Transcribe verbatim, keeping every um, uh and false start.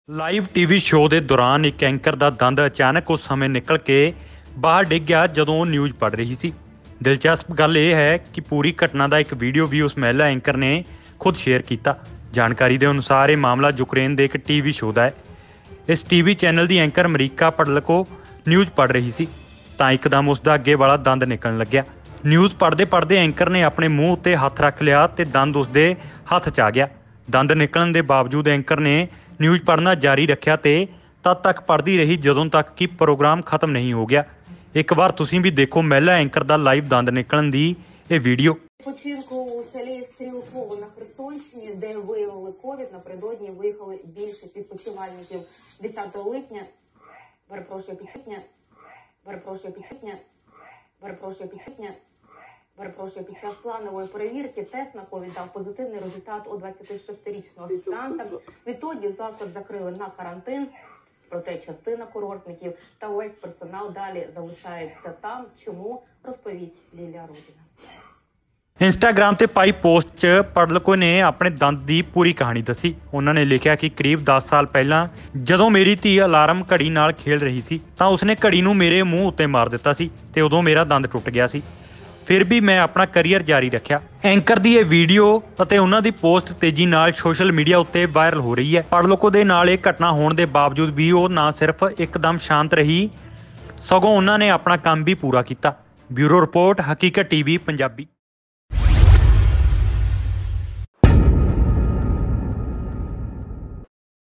Live TV show ਦੇ ਦੌਰਾਨ ਇੱਕ ਐਂਕਰ ਦਾ ਦੰਦ ਅਚਾਨਕ ਉਸ ਸਮੇਂ ਨਿਕਲ ਕੇ ਬਾਹਰ ਡਿੱਗ ਗਿਆ ਜਦੋਂ ਉਹ ਨਿਊਜ਼ ਪੜ੍ਹ ਰਹੀ ਸੀ। ਦਿਲਚਸਪ ਗੱਲ ਇਹ ਹੈ ਕਿ ਪੂਰੀ ਘਟਨਾ ਦਾ ਇੱਕ ਵੀਡੀਓ ਵੀ ਉਸ ਮਹਿਲਾ ਐਂਕਰ ਨੇ ਖੁਦ ਸ਼ੇਅਰ ਕੀਤਾ। ਜਾਣਕਾਰੀ ਦੇ ਅਨੁਸਾਰ ਇਹ ਮਾਮਲਾ ਯੂਕਰੇਨ ਦੇ ਇੱਕ ਟੀਵੀ ਸ਼ੋਅ ਦਾ ਹੈ। ਇਸ ਟੀਵੀ ਚੈਨਲ ਦੀ ਐਂਕਰ ਮਰੀਕਾ ਪੜਲਕੋ ਨਿਊਜ਼ ਪੜ੍ਹ ਰਹੀ ਸੀ ਤਾਂ ਇੱਕਦਮ ਉਸ ਦਾ ਅੱਗੇ ਵਾਲਾ ਦੰਦ ਨਿਕਲਣ ਲੱਗਿਆ। ਨਿਊਜ਼ ਪੜ੍ਹਦੇ ਪੜ੍ਹਦੇ ਐਂਕਰ ਨੇ ਆਪਣੇ ਮੂੰਹ ਉੱਤੇ ਹੱਥ ਰੱਖ ਲਿਆ ਤੇ ਦੰਦ ਉਸ ਦੇ ਹੱਥ 'ਚ ਆ ਗਿਆ। ਦੰਦ ਨਿਕਲਣ ਦੇ ਬਾਵਜੂਦ ਐਂਕਰ ਨੇ ਨਿਊਜ਼ ਪੜ੍ਹਨਾ ਜਾਰੀ ਰੱਖਿਆ ਤੇ ਤਦ ਤੱਕ ਪੜ੍ਹਦੀ ਰਹੀ ਜਦੋਂ ਤੱਕ ਕਿ ਪ੍ਰੋਗਰਾਮ ਖਤਮ ਨਹੀਂ ਹੋ ਗਿਆ। ਇੱਕ ਵਾਰ ਤੁਸੀਂ ਵੀ ਦੇਖੋ ਮਹਿਲਾ ਐਂਕਰ ਦਾ ਲਾਈਵ ਦੰਦ ਨਿਕਲਣ ਦੀ ਇਹ ਵੀਡੀਓ। Починку у селі Стрілково на Херсонщині, де виявили ковід, напередодні виїхали більшість відпочивальників десятого липня, перепрошую, підсвітня, перепрошую, підсвітня, перепрошую, підсвітня, перепрошую, під час планової перевірки тест на ковід дав позитивний результат у двадцятишестирічного офіціанта. Відтоді заклад закрили на карантин, проте частина курортників та весь персонал далі залишається там. Чому, розповість Лілія Родіна। ਇੰਸਟਾਗ੍ਰਾਮ ਤੇ ਪਾਈ ਪੋਸਟ 'ਚ ਪੜਲਕੋ ਨੇ ਆਪਣੇ ਦੰਦ ਦੀ ਪੂਰੀ ਕਹਾਣੀ ਦੱਸੀ। ਉਹਨਾਂ ਨੇ ਲਿਖਿਆ ਕਿ ਕਰੀਬ ਦਸ ਸਾਲ ਪਹਿਲਾਂ ਜਦੋਂ ਮੇਰੀ ਧੀ ਅਲਾਰਮ ਘੜੀ ਨਾਲ ਖੇਡ ਰਹੀ ਸੀ ਤਾਂ ਉਸਨੇ ਘੜੀ ਨੂੰ ਮੇਰੇ ਮੂੰਹ ਉੱਤੇ ਮਾਰ ਦਿੱਤਾ ਸੀ ਤੇ ਉਦੋਂ ਮੇਰਾ ਦੰਦ ਟੁੱਟ ਗਿਆ ਸੀ। ਫਿਰ ਵੀ ਮੈਂ ਆਪਣਾ ਕਰੀਅਰ ਜਾਰੀ ਰੱਖਿਆ। ਐਂਕਰ ਦੀ ਇਹ ਵੀਡੀਓ ਅਤੇ ਉਹਨਾਂ ਦੀ ਪੋਸਟ ਤੇਜ਼ੀ ਨਾਲ ਸੋਸ਼ਲ ਮੀਡੀਆ ਉੱਤੇ ਵਾਇਰਲ ਹੋ ਰਹੀ ਹੈ। ਪੜਲਕੋ ਦੇ ਨਾਲ ਇਹ ਘਟਨਾ ਹੋਣ ਦੇ ਬਾਵਜੂਦ ਵੀ ਉਹ ਨਾ ਸਿਰਫ ਇੱਕਦਮ ਸ਼ਾਂਤ ਰਹੀ ਸਗੋਂ ਉਹਨਾਂ ਨੇ ਆਪਣਾ ਕੰਮ ਵੀ ਪੂਰਾ ਕੀਤਾ। Bureau report, Haqeeqat TV Punjabi.